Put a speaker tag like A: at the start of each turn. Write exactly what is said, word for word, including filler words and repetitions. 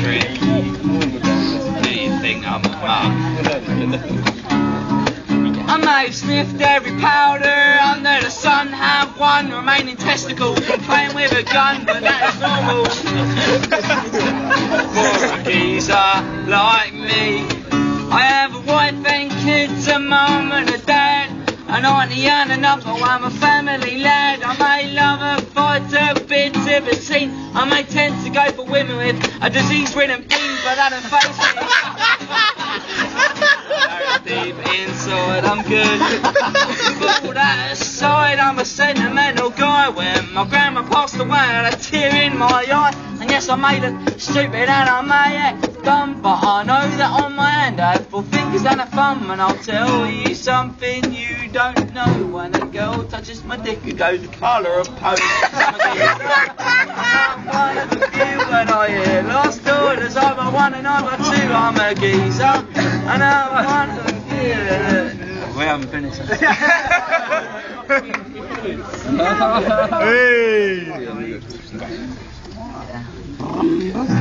A: tree. Do you think I'm a mug? I may have sniffed every powder under the sun, have one remaining testicle from playing with a gun, but that is normal for a geezer like me. I have a wife and kids, a mum and a dad, an auntie and an uncle, I'm a family lad. I may love a fighter, bit of a scene. I may tend to go for women with a disease-ridden beam, but that don't face me. Deep inside, I'm good. But all that aside, I'm a sentimental guy. When my grandma passed away, I had a tear in my eye. And yes, I made it stupid and I may act dumb, but I know that on my hand I have four fingers and a thumb. And I'll tell you something you don't know. When a girl touches my dick, it goes the colour of post. I'm one of the few when I hear lost orders. I'm a one and I'm a two, I'm a geezer. And I'm one of the few. We haven't finished.
B: Hey!